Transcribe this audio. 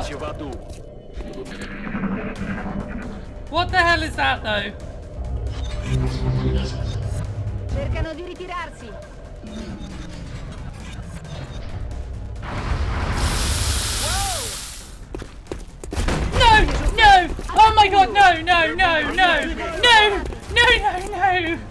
What the hell is that though? Cercano di ritirarsi. No! No! Oh my god, no, no, no, no, no, no, no, no!